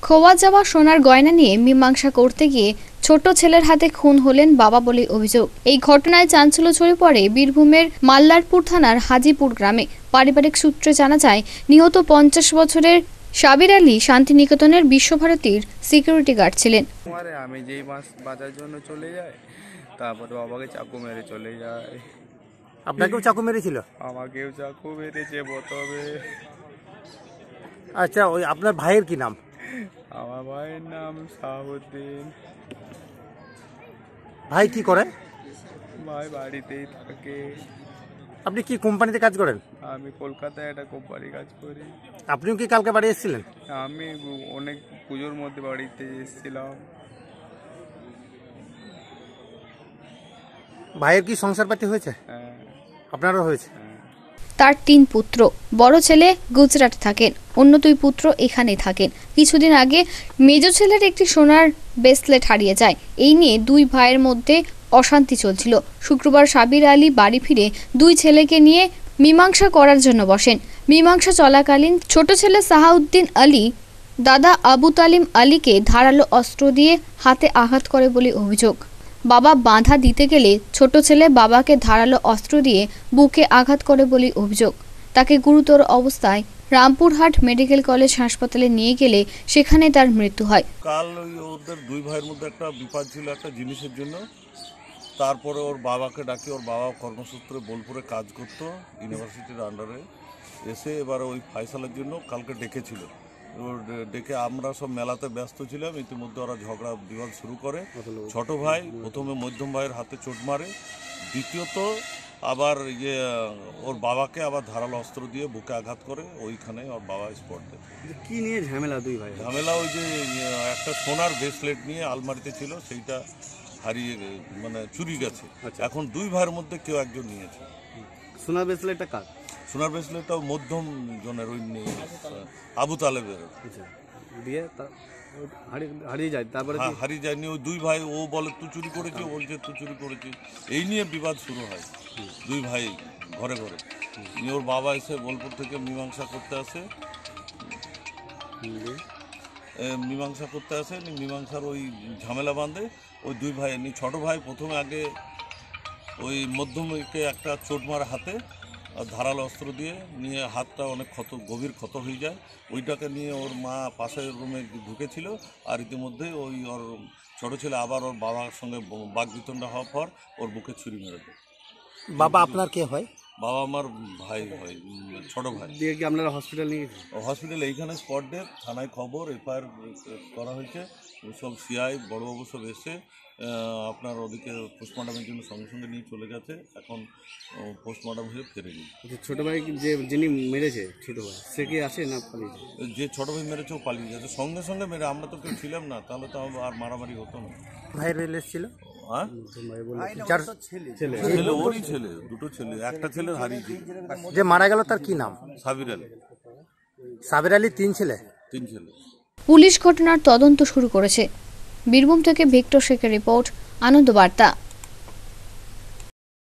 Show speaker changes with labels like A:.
A: খোয়া যাওয়া সোনার গয়না নিয়ে মীমাংসা করতে গিয়ে ছোট ছেলের হাতে খুন হলেন বাবা বলে অভিযোগ। এই ঘটনায় চাঞ্চল্য ছড়িয়ে পড়ে বীরভূমের মাল্লারপুর থানার হাজিপুর গ্রামে। পারিবারিক সূত্রে জানা যায়, নিহত 50 বছরের সাবির আলী শান্তিনিকেতনের বিশ্বভারতীর সিকিউরিটি গার্ড ছিলেন।
B: আমি যেই মাছ বাঁচার জন্য চলে যাই, তারপরে বাবাকে চাকু মেরে চলে যায়।
C: আপনাকেও চাকু মেরেছিল?
B: আমাকেও চাকু মেরেছে প্রথমে।
C: আচ্ছা, ওই আপনার ভাইয়ের কি নাম?
B: আমার ভাইয়ের নাম শাহাবুদ্দিন।
C: ভাই কি করে?
B: ভাই বাড়িতেই থাকে।
C: আপনি কি কোম্পানিতে কাজ করেন?
B: আমি কলকাতায় একটা কোম্পানি কাজ করি।
C: আপনিও কি কালকে বাড়ি এসেছিলেন?
B: আমি অনেক পুজোর মধ্যে বাড়িতে এসেছিলাম।
C: ভাইয়ের কি সংসারপাতি হয়েছে?
B: হ্যাঁ।
C: আপনারও হয়েছে?
A: তার 3 পুত্র। বড় ছেলে গুজরাটে থাকেন, অন্য 2 পুত্র এখানেই থাকেন। কিছুদিন আগে মেজ ছেলের একটি সোনার ব্রেসলেট হারিয়ে যায়। এই নিয়ে 2 ভাইয়ের মধ্যে অশান্তি চলছিল। শুক্রবার সাবির আলী বাড়ি ফিরে 2 ছেলেকে নিয়ে মীমাংসা করার জন্য বসেন। মীমাংসা চলাকালীন ছোট ছেলে সাহাউদ্দিন আলী দাদা আবু তালিম আলীকে ধারালো অস্ত্র দিয়ে হাতে আঘাত করে বলে অভিযোগ। বাবা বাধা দিতে গেলে ছোট ছেলে বাবাকে ধারালো অস্ত্র দিয়ে বুকে আঘাত করে বলে অভিযোগ। তাকে গুরুতর অবস্থায় রামপুরহাট মেডিকেল কলেজ হাসপাতালে নিয়ে গেলে সেখানে তার মৃত্যু হয়।
D: কাল ওদের 2 ভাইয়ের মধ্যে একটা বিবাদ ছিল একটা জিনিসের জন্য। তারপরে ওর বাবাকে ডাকি, ওর বাবা কর্মসূত্রে বোলপুরে কাজ করতো ইউনিভার্সিটির আন্ডারে। এসে এবার ওই ফাইসালের জন্য কালকে ডেকেছিল। ডেকে আমরা সব মেলাতে ব্যস্ত ছিলাম। ইতিমধ্যে ওরা ঝগড়া বিবাদ শুরু করে। ছোট ভাই প্রথমে মধ্যম ভাইয়ের হাতে চোট মারে, দ্বিতীয়ত আবার ওর বাবাকে আবার ধারালো অস্ত্র দিয়ে বুকে আঘাত করে। ওইখানে ওর বাবা স্পট দেয়।
C: কি নিয়ে ঝামেলা 2 ভাই?
D: ঝামেলা ওই যে একটা সোনার ব্রেসলেট নিয়ে আলমারিতে ছিল, সেইটা হারিয়ে চুরি গেছে। এখন 2 ভাইয়ের মধ্যে কেউ একজন নিয়েছে।
C: সোনার ব্রেসলেটটা কার?
D: সোনার ব্রেসলেটটাও মধ্যম জনের, ওই আবু তালেবের।
C: দিয়ে হারিয়ে যায়। তারপরে
D: হারিয়ে যায়নি, ওই 2 ভাই, ও বলে তুই চুরি করেছিস, ও বলছে তুই চুরি করেছিস। এই নিয়ে বিবাদ শুরু হয় 2 ভাই ঘরে ঘরে। ওর বাবা এসে বোলপুর থেকে মীমাংসা করতে আসে। মীমাংসার ওই ঝামেলা বাঁধে ওই 2 ভাই। ছোট ভাই প্রথমে আগে ওই মধ্যমকে একটা চোট মারা হাতে, ধারালো অস্ত্র দিয়ে নিয়ে হাতটা অনেক গভীর ক্ষত হয়ে যায়। ওইটাকে নিয়ে ওর মা পাশের রুমে ঢুকেছিল। আর ইতিমধ্যে ওই ওর ছোটো ছেলে আবার ওর বাবার সঙ্গে বাকবিতণ্ডা হওয়ার পর ওর বুকে ছুরি মেরে দেয়।
C: বাবা আপনার কে হয়?
D: বাবা আমার ভাই হয়, ছোট ভাই।
C: দিয়ে কি আপনারা হসপিটাল নিয়ে গেছেন?
D: হসপিটালে এইখানে স্পট ডেথ, থানায় খবর, এফআইআর করা হয়েছে। সব সিআই বড়বাবু সব এসে আপনার ওদিকে পোস্টমর্টমের জন্য সঙ্গে সঙ্গে নিয়ে চলে গেছে। এখন পোস্টমর্টম হয়ে ফিরে গেছে।
C: ছোট ভাই যিনি মেরেছে, ছোট ভাই সে কি আসে না পালিয়েছে?
D: যে ছোট ভাই মেরেছে ও পালিয়ে গেছে সঙ্গে সঙ্গে মেরে। আমরা তো কেউ ছিলাম না, তাহলে তো আর মারামারি হতো না।
C: ভাই রিলেস ছিল?
D: হ্যাঁ, ছেলে, ওরই ছেলে, 2টো ছেলে। একটা ছেলে হারিয়েছে।
C: যে মারা গেল তার কি নাম?
D: সাবির আলী।
C: সাবির আলী 3 ছেলে?
D: 3 ছেলে।
A: পুলিশ ঘটনার তদন্ত শুরু করেছে। বীরভূম থেকে ভিক্টর শেখের রিপোর্ট, আনন্দ বার্তা।